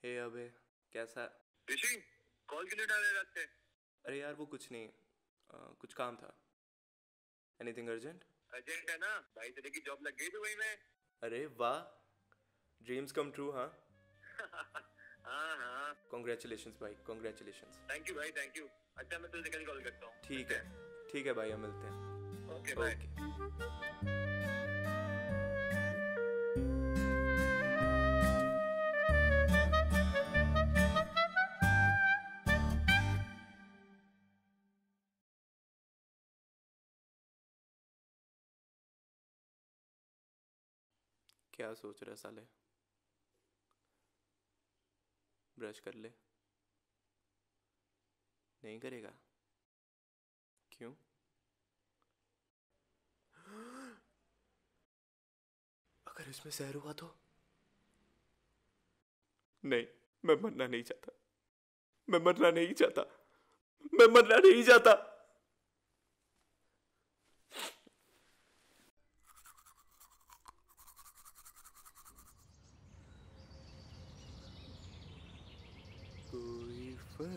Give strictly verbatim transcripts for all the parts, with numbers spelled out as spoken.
हे अबे, कैसा? ऋषि, कॉल क्यों नहीं उठा रहे रात से? अरे यार वो कुछ नहीं, आ, कुछ काम था। Anything urgent? अर्जेंट है ना भाई, तेरे की जॉब लग गई दुबई में। अरे वाह, ड्रीम्स कम ट्रू। हाँ हाँ हाँ, कॉन्ग्रेचुलेशंस भाई, कॉन्ग्रेचुलेशंस। थैंक यू भाई, थैंक यू। अच्छा, मैं तुझे कल कॉल करता हूँ। ठीक है ठीक है भाई, हम मिलते हैं। Okay bye. क्या सोच रहा है साले? ब्रश कर ले। नहीं करेगा? क्यों? अगर इसमें जहर हुआ तो? नहीं, मैं मरना नहीं चाहता। मैं मरना नहीं चाहता। मैं मरना नहीं चाहता। कोई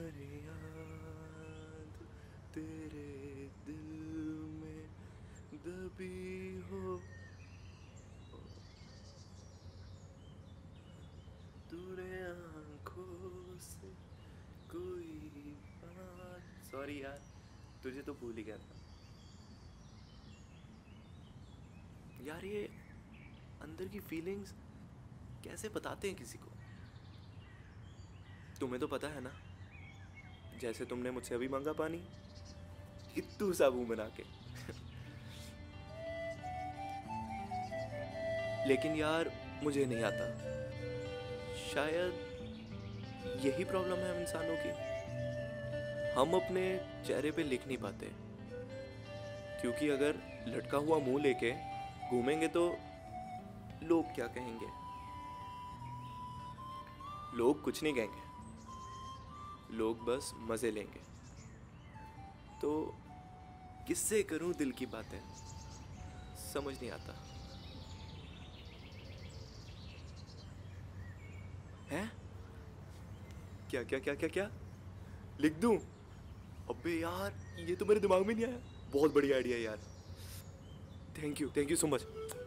फरियाद तेरे दिल में दबी हो, तूने आंखों से कोई बात। सॉरी यार, तुझे तो भूल ही गया था यार। ये अंदर की फीलिंग्स कैसे बताते हैं किसी को? तुम्हें तो पता है ना, जैसे तुमने मुझसे अभी मांगा पानी, इत्तू सा मुंह बना के। लेकिन यार मुझे नहीं आता। शायद यही प्रॉब्लम है हम इंसानों की, हम अपने चेहरे पे लिख नहीं पाते। क्योंकि अगर लटका हुआ मुंह लेके घूमेंगे तो लोग क्या कहेंगे? लोग कुछ नहीं कहेंगे, लोग बस मजे लेंगे। तो किससे करूं दिल की बातें, समझ नहीं आता है। क्या क्या क्या क्या क्या लिख दूं? अबे यार, ये तो मेरे दिमाग में नहीं आया। बहुत बढ़िया आइडिया यार, thank you thank you so much.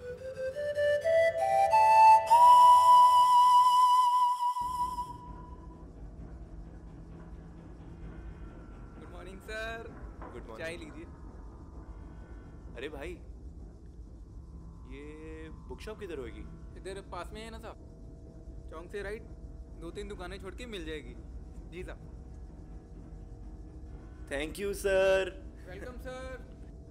Good morning sir. Good morning. चाय लीजिए। अरे भाई, ये बुक शॉप किधर होगी? इधर पास में है ना साहब, चौक से राइट, दो तीन दुकानें छोड़ के मिल जाएगी। जी साहब। Thank you sir. Welcome sir.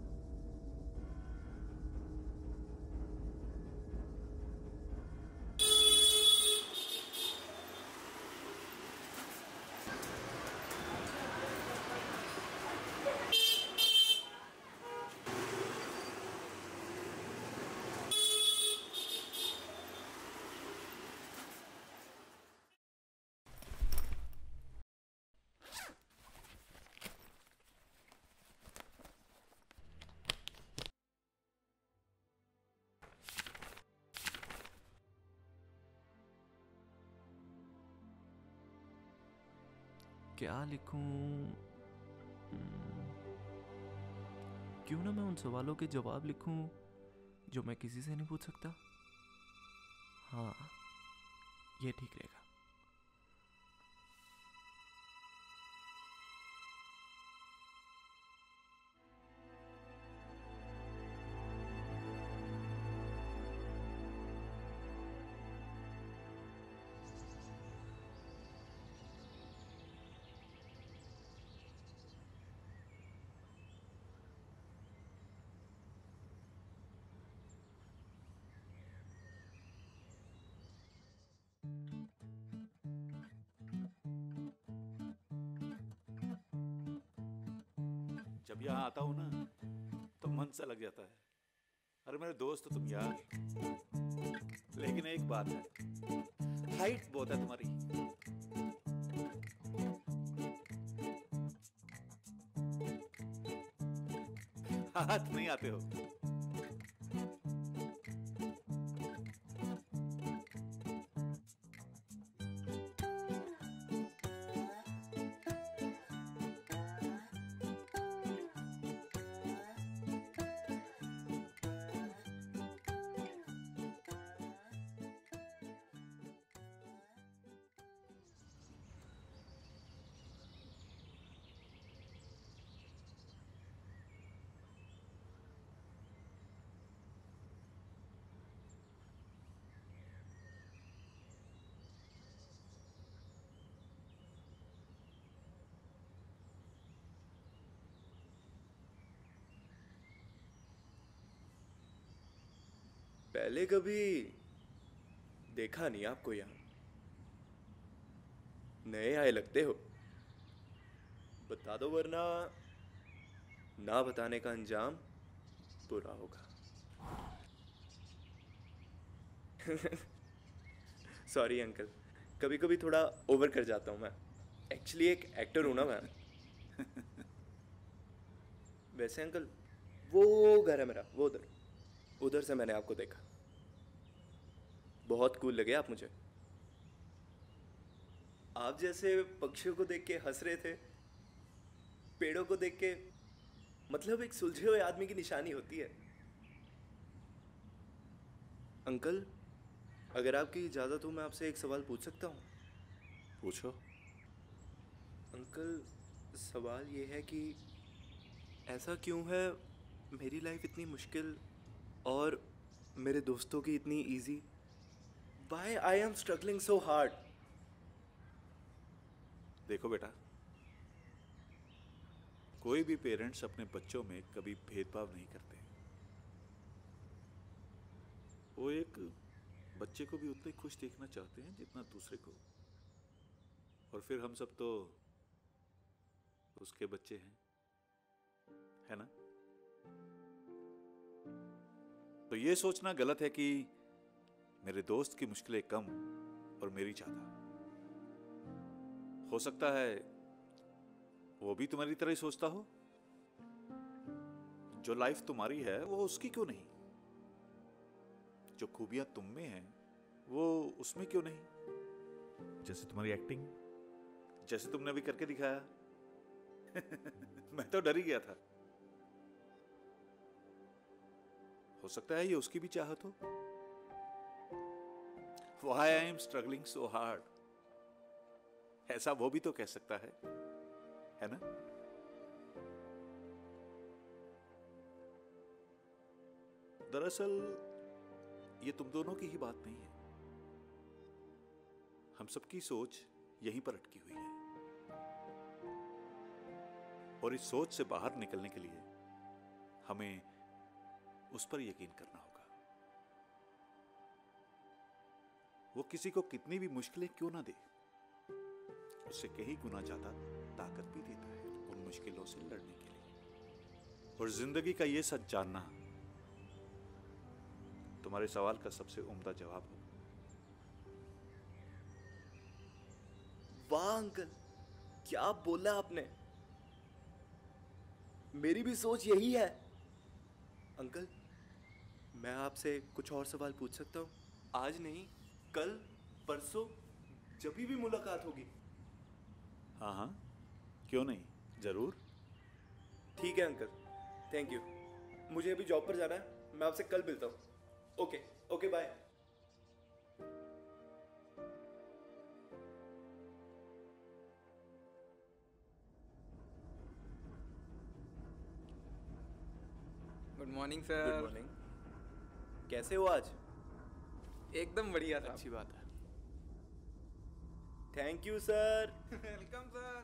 क्या लिखूं? क्यों ना मैं उन सवालों के जवाब लिखूं जो मैं किसी से नहीं पूछ सकता। हाँ, ये ठीक रहेगा। जब यहाँ आता हूँ ना तो मन सा लग जाता है। अरे मेरे दोस्त तुम यार, लेकिन एक बात है, हाइट बहुत है तुम्हारी। हाथ नहीं आते हो। पहले कभी देखा नहीं आपको यहाँ। नए आए लगते हो। बता दो वरना ना बताने का अंजाम बुरा होगा। सॉरी अंकल, कभी कभी थोड़ा ओवर कर जाता हूँ मैं। एक्चुअली एक एक्टर हूँ ना मैं। वैसे अंकल, वो घर है मेरा, वो उधर उधर से मैंने आपको देखा। बहुत कूल लगे आप मुझे। आप जैसे पक्षियों को देख के हंस रहे थे, पेड़ों को देख के, मतलब एक सुलझे हुए आदमी की निशानी होती है। अंकल, अगर आपकी इजाज़त हो मैं आपसे एक सवाल पूछ सकता हूँ? पूछो। अंकल, सवाल ये है कि ऐसा क्यों है मेरी लाइफ इतनी मुश्किल और मेरे दोस्तों की इतनी easy? Why I am struggling so hard? देखो बेटा, कोई भी पेरेंट्स अपने बच्चों में कभी भेदभाव नहीं करते। वो एक बच्चे को भी उतना ही खुश देखना चाहते हैं जितना दूसरे को। और फिर हम सब तो उसके बच्चे हैं, है ना? तो ये सोचना गलत है कि मेरे दोस्त की मुश्किलें कम और मेरी ज्यादा। हो सकता है वो भी तुम्हारी तरह ही सोचता हो। जो लाइफ तुम्हारी है वो उसकी क्यों नहीं? जो खूबियां तुम में हैं वो उसमें क्यों नहीं? जैसे तुम्हारी एक्टिंग, जैसे तुमने अभी करके दिखाया। मैं तो डर ही गया था। हो सकता है ये उसकी भी चाहत हो। Why I am struggling so hard? ऐसा वो भी तो कह सकता है, है ना? दरअसल ये तुम दोनों की ही बात नहीं है। हम सबकी सोच यहीं पर अटकी हुई है। और इस सोच से बाहर निकलने के लिए हमें उस पर यकीन करना होगा। वो किसी को कितनी भी मुश्किलें क्यों ना दे, उससे कहीं गुना ज्यादा ताकत भी देता है उन मुश्किलों से लड़ने के लिए। और जिंदगी का ये सच जानना तुम्हारे सवाल का सबसे उम्दा जवाब हो। वाह अंकल, क्या बोला आपने। मेरी भी सोच यही है। अंकल, मैं आपसे कुछ और सवाल पूछ सकता हूँ? आज नहीं, कल, परसों, जब भी मुलाकात होगी। हाँ हाँ, क्यों नहीं, जरूर। ठीक है अंकल, थैंक यू। मुझे अभी जॉब पर जाना है, मैं आपसे कल मिलता हूँ। Okay okay, bye. Good morning good sir. Morning. कैसे हो आज? एकदम बढ़िया था। अच्छी बात है। Thank you sir. Welcome sir.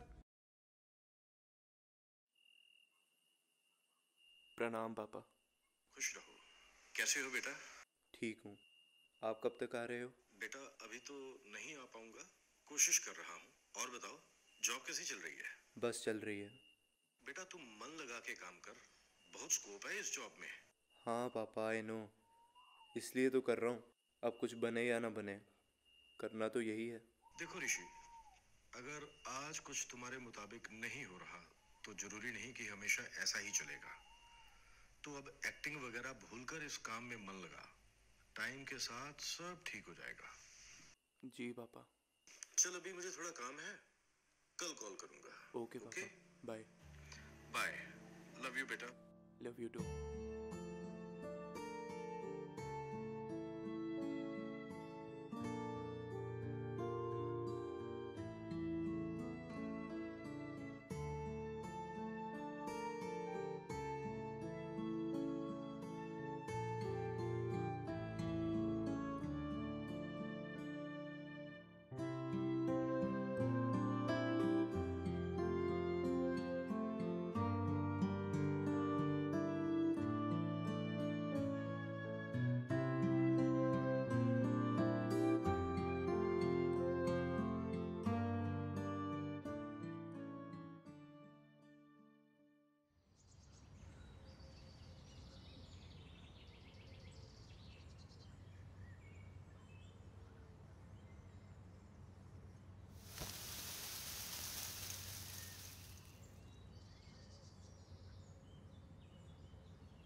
प्रणाम पापा। खुश रहो। कैसे हो बेटा? ठीक हूँ। आप कब तक आ रहे हो? बेटा अभी तो नहीं आ पाऊंगा, कोशिश कर रहा हूँ। और बताओ, जॉब कैसी चल रही है? बस चल रही है। बेटा तुम मन लगा के काम कर, बहुत स्कोप है इस जॉब में। हाँ पापा, आई नो, इसलिए तो कर रहा हूँ। अब कुछ बने या ना बने, करना तो यही है। देखो ऋषि, अगर आज कुछ तुम्हारे मुताबिक नहीं हो रहा तो जरूरी नहीं कि हमेशा ऐसा ही चलेगा। तो अब एक्टिंग वगैरह भूलकर इस काम में मन लगा। टाइम के साथ सब ठीक हो जाएगा। जी पापा। चल अभी मुझे थोड़ा काम है, कल कॉल करूंगा। ओके पापा, बाय। बाय। लव यू बेटा। Love you too.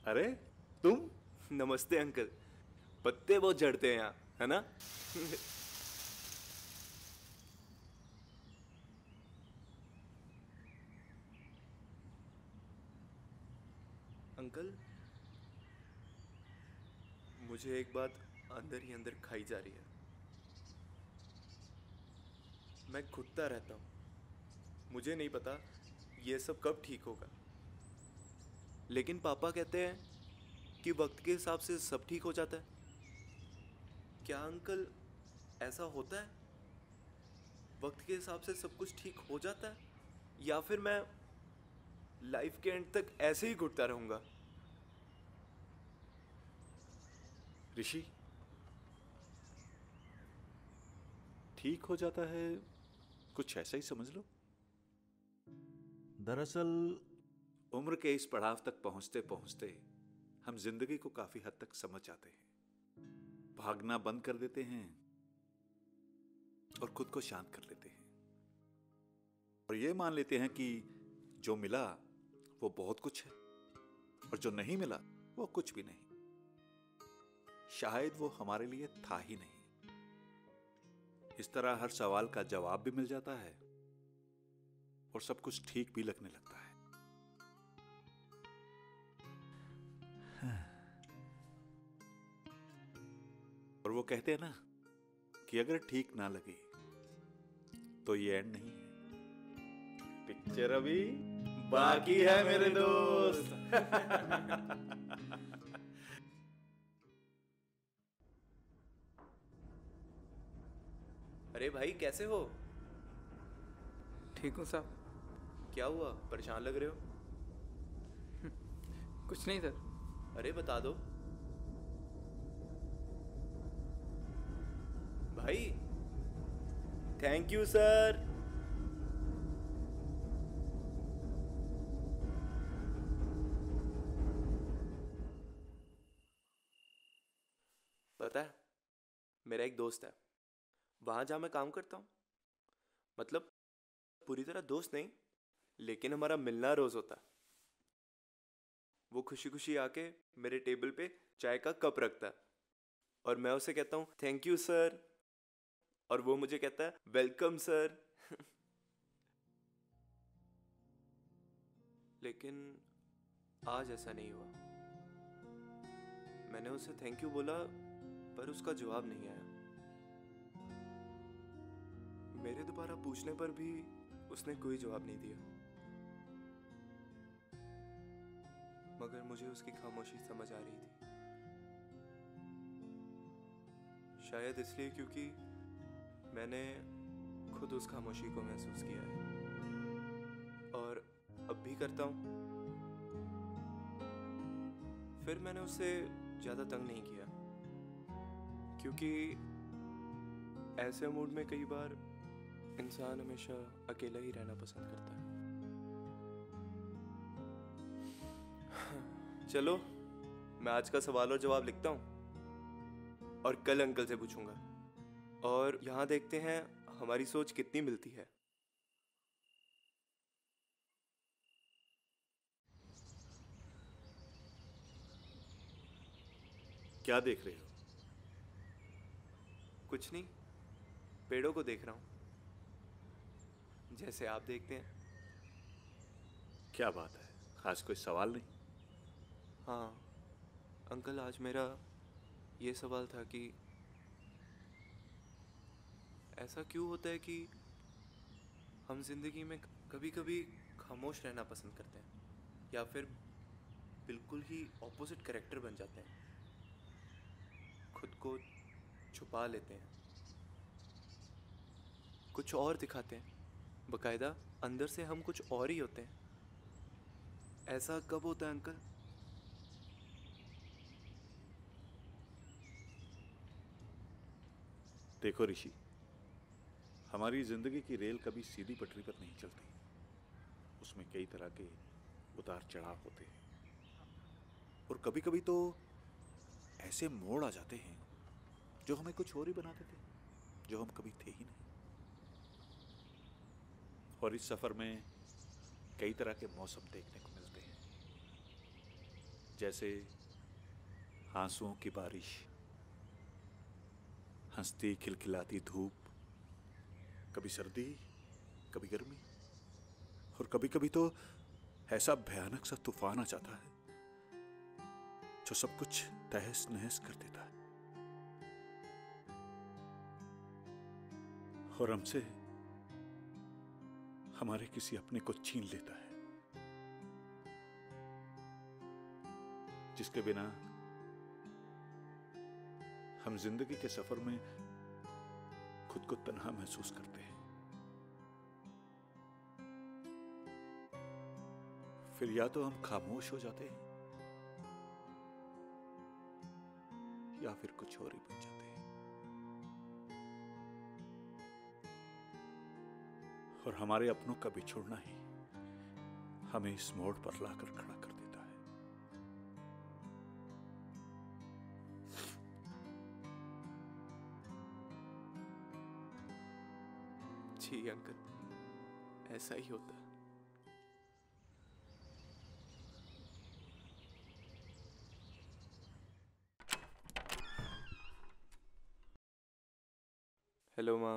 अरे तुम? नमस्ते अंकल। पत्ते बहुत झड़ते हैं यहाँ, है ना? अंकल, मुझे एक बात अंदर ही अंदर खाई जा रही है। मैं घुटता रहता हूँ, मुझे नहीं पता ये सब कब ठीक होगा। लेकिन पापा कहते हैं कि वक्त के हिसाब से सब ठीक हो जाता है। क्या अंकल ऐसा होता है? वक्त के हिसाब से सब कुछ ठीक हो जाता है, या फिर मैं लाइफ के एंड तक ऐसे ही घुटता रहूंगा? ऋषि, ठीक हो जाता है कुछ ऐसा ही समझ लो। दरअसल उम्र के इस पड़ाव तक पहुंचते पहुंचते हम जिंदगी को काफी हद तक समझ जाते हैं, भागना बंद कर देते हैं और खुद को शांत कर लेते हैं, और ये मान लेते हैं कि जो मिला वो बहुत कुछ है और जो नहीं मिला वो कुछ भी नहीं। शायद वो हमारे लिए था ही नहीं। इस तरह हर सवाल का जवाब भी मिल जाता है और सब कुछ ठीक भी लगने लगता है। और वो कहते हैं ना कि अगर ठीक ना लगे तो ये एंड नहीं है, पिक्चर अभी बाकी है मेरे दोस्त। अरे भाई, कैसे हो? ठीक हूँ साहब। क्या हुआ, परेशान लग रहे हो? कुछ नहीं सर। अरे बता दो भाई। Thank you sir. पता है, मेरा एक दोस्त है, वहां जहां मैं काम करता हूँ, मतलब पूरी तरह दोस्त नहीं, लेकिन हमारा मिलना रोज होता है। वो खुशी खुशी आके मेरे टेबल पे चाय का कप रखता है और मैं उसे कहता हूँ थैंक यू सर, और वो मुझे कहता है वेलकम सर। लेकिन आज ऐसा नहीं हुआ। मैंने उसे थैंक यू बोला पर उसका जवाब नहीं आया। मेरे दोबारा पूछने पर भी उसने कोई जवाब नहीं दिया। मगर मुझे उसकी खामोशी समझ आ रही थी, शायद इसलिए क्योंकि मैंने खुद उस खामोशी को महसूस किया है और अब भी करता हूँ। फिर मैंने उससे ज़्यादा तंग नहीं किया, क्योंकि ऐसे मूड में कई बार इंसान हमेशा अकेला ही रहना पसंद करता है। चलो, मैं आज का सवाल और जवाब लिखता हूँ और कल अंकल से पूछूंगा, और यहाँ देखते हैं हमारी सोच कितनी मिलती है। क्या देख रहे हो? कुछ नहीं, पेड़ों को देख रहा हूँ, जैसे आप देखते हैं। क्या बात है, आज कोई सवाल नहीं? हाँ अंकल, आज मेरा ये सवाल था कि ऐसा क्यों होता है कि हम जिंदगी में कभी कभी खामोश रहना पसंद करते हैं, या फिर बिल्कुल ही ऑपोजिट कैरेक्टर बन जाते हैं, खुद को छुपा लेते हैं, कुछ और दिखाते हैं, बकायदा अंदर से हम कुछ और ही होते हैं। ऐसा कब होता है अंकल? देखो ऋषि, हमारी जिंदगी की रेल कभी सीधी पटरी पर नहीं चलती। उसमें कई तरह के उतार चढ़ाव होते हैं, और कभी कभी तो ऐसे मोड़ आ जाते हैं जो हमें कुछ और ही बना देते हैं, जो हम कभी थे ही नहीं। और इस सफर में कई तरह के मौसम देखने को मिलते हैं। जैसे आंसुओं की बारिश, हंसती खिलखिलाती धूप, कभी सर्दी कभी गर्मी, और कभी कभी तो ऐसा भयानक सा तूफान आ जाता है जो सब कुछ तहस नहस कर देता है और हमसे हमारे किसी अपने को छीन लेता है, जिसके बिना हम जिंदगी के सफर में खुद को तन्हा महसूस करते हैं। फिर या तो हम खामोश हो जाते हैं या फिर कुछ और ही बन जाते हैं, और हमारे अपनों का बिछुड़ना ही हमें इस मोड़ पर लाकर खड़ा कर देता है। जी अंकल, ऐसा ही होता है। हेलो माँ,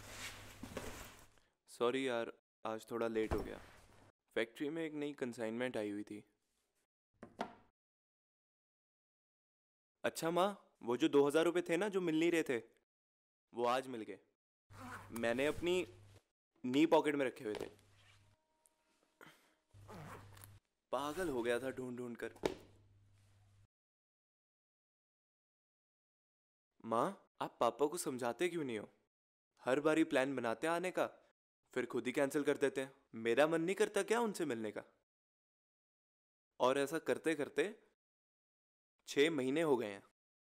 सॉरी यार, आज थोड़ा लेट हो गया। फैक्ट्री में एक नई कंसाइनमेंट आई हुई थी। अच्छा माँ, वो जो दो हजार रुपये थे ना जो मिल नहीं रहे थे, वो आज मिल गए। मैंने अपनी नी पॉकेट में रखे हुए थे। पागल हो गया था ढूंढ ढूंढ कर। माँ, आप पापा को समझाते क्यों नहीं हो? हर बारी प्लान बनाते आने का, फिर खुद ही कैंसिल कर देते हैं। मेरा मन नहीं करता क्या उनसे मिलने का? और ऐसा करते करते छह महीने हो गए हैं।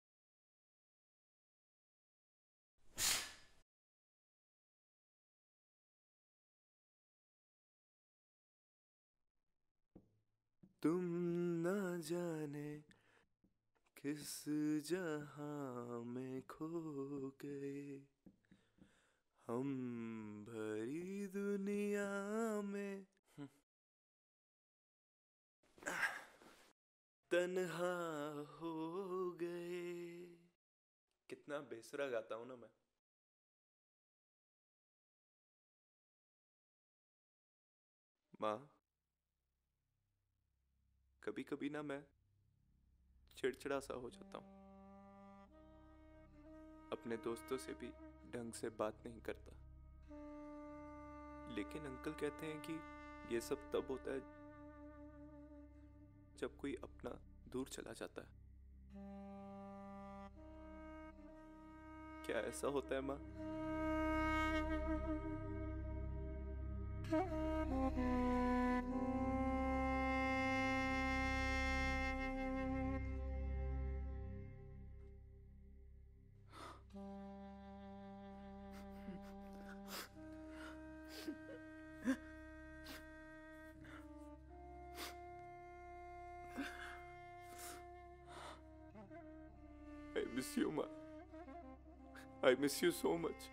तुम न जाने किस जहां में खो गए, हम भरी दुनिया में तन्हा हो गए। कितना बेसुरा गाता हूं ना मैं। माँ, कभी कभी ना मैं चिड़चिड़ा सा हो जाता हूँ। अपने दोस्तों से भी ढंग से बात नहीं करता। लेकिन अंकल कहते हैं कि ये सब तब होता है जब कोई अपना दूर चला जाता है। क्या ऐसा होता है माँ? I miss you, Ma. I miss you so much.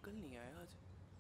Uncle नहीं आया आज।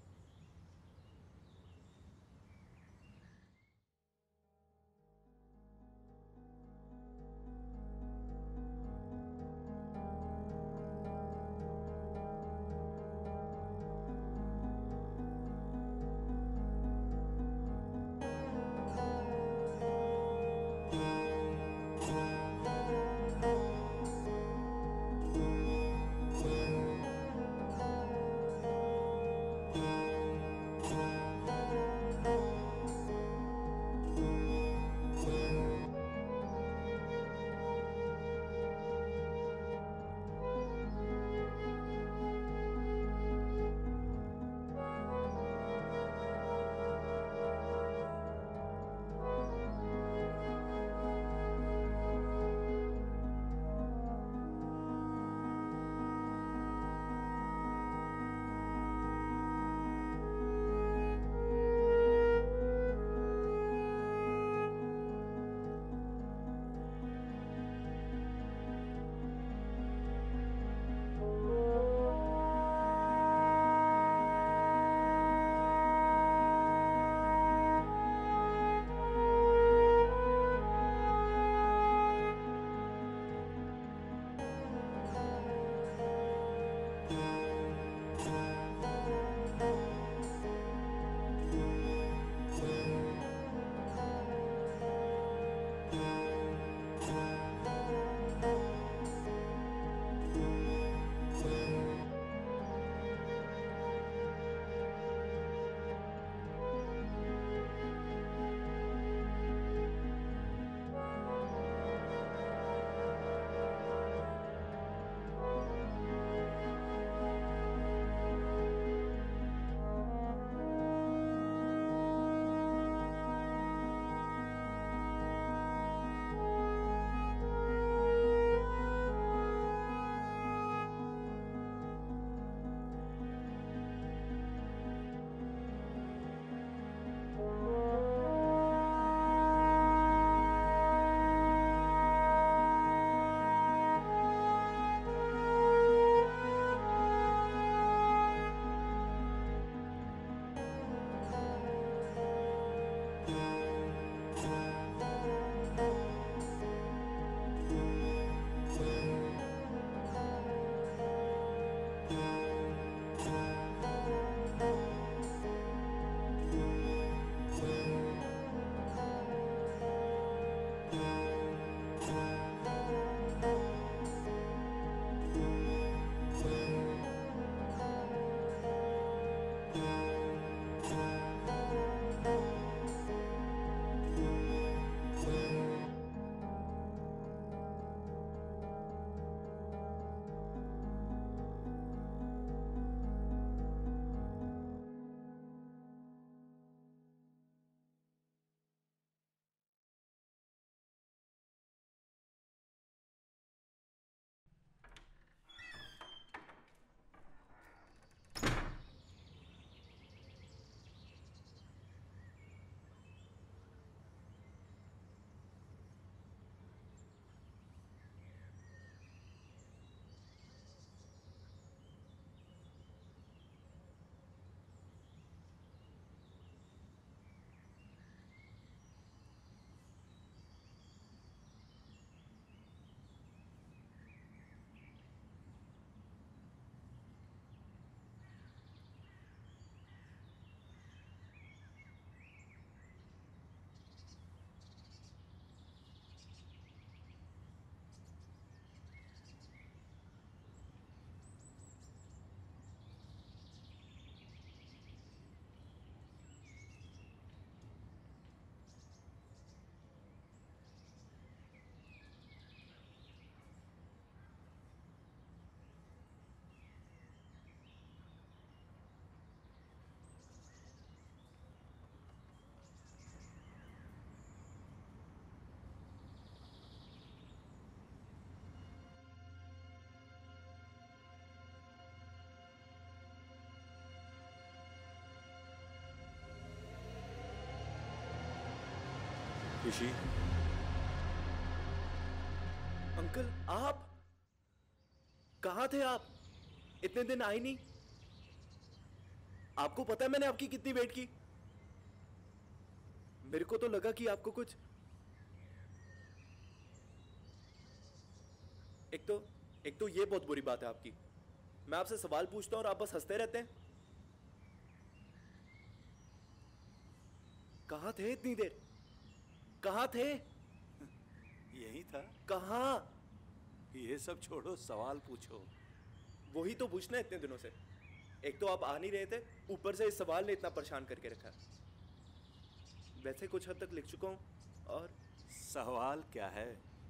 ऋषि, अंकल आप कहाँ थे? आप इतने दिन आए नहीं। आपको पता है मैंने आपकी कितनी वेट की? मेरे को तो लगा कि आपको कुछ, एक तो एक तो ये बहुत बुरी बात है आपकी, मैं आपसे सवाल पूछता हूं और आप बस हंसते रहते हैं। कहां थे इतनी देर? कहां थे? यही था। कहां? ये सब छोड़ो, सवाल पूछो। वही तो पूछना है इतने दिनों से। एक तो आप आ नहीं रहे थे, ऊपर से इस सवाल ने इतना परेशान करके रखा है। वैसे कुछ हद तक लिख चुका हूं, और सवाल क्या है?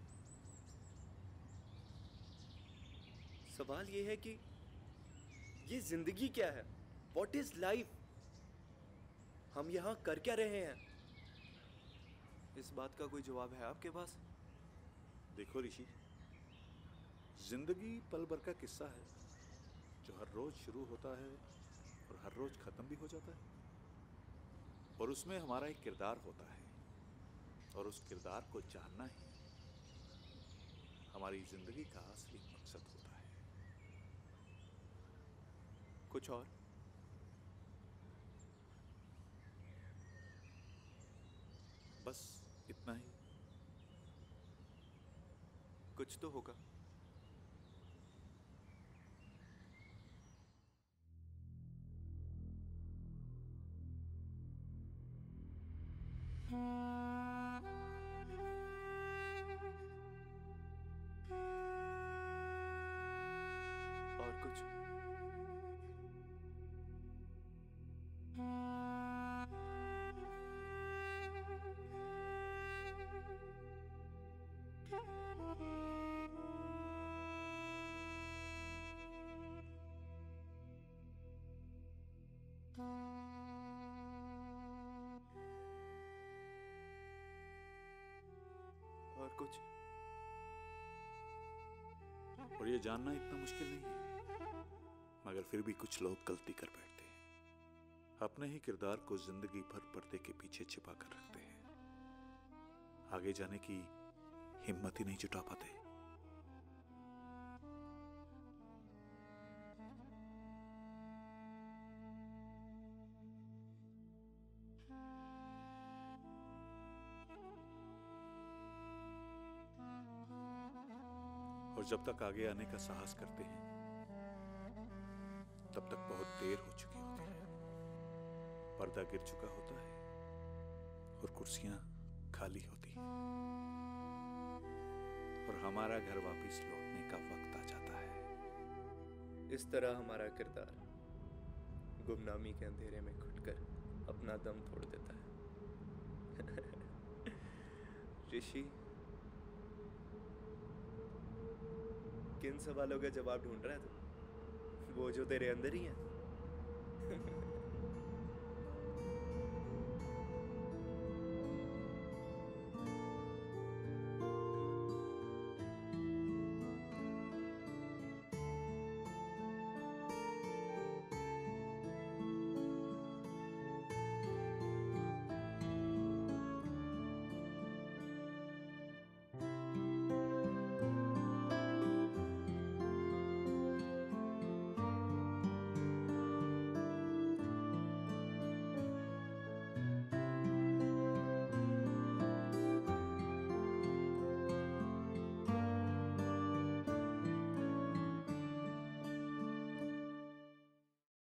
सवाल ये है कि ये जिंदगी क्या है? What is life? हम यहां कर क्या रहे हैं? इस बात का कोई जवाब है आपके पास? देखो ऋषि, जिंदगी पल भर का किस्सा है जो हर रोज शुरू होता है और हर रोज खत्म भी हो जाता है, और उसमें हमारा एक किरदार होता है, और उस किरदार को जानना ही हमारी जिंदगी का असली मकसद होता है। कुछ और? बस इतना ही। कुछ तो होगा। और कुछ? और कुछ? और ये जानना इतना मुश्किल नहीं है, मगर फिर भी कुछ लोग गलती कर बैठते हैं। अपने ही किरदार को जिंदगी भर पर्दे के पीछे छिपा कर रखते हैं, आगे जाने की हिम्मत ही नहीं जुटा पाते। और जब तक आगे आने का साहस करते हैं, तब तक बहुत देर हो चुकी होती है। पर्दा गिर चुका होता है और कुर्सियां खाली होती हैं, और हमारा घर वापस लौटने का वक्त आ जाता है। इस तरह हमारा किरदार गुमनामी के अंधेरे में घुटकर अपना दम तोड़ देता है। ऋषि, किन सवालों का जवाब ढूंढ रहा है तू? वो जो तेरे अंदर ही है।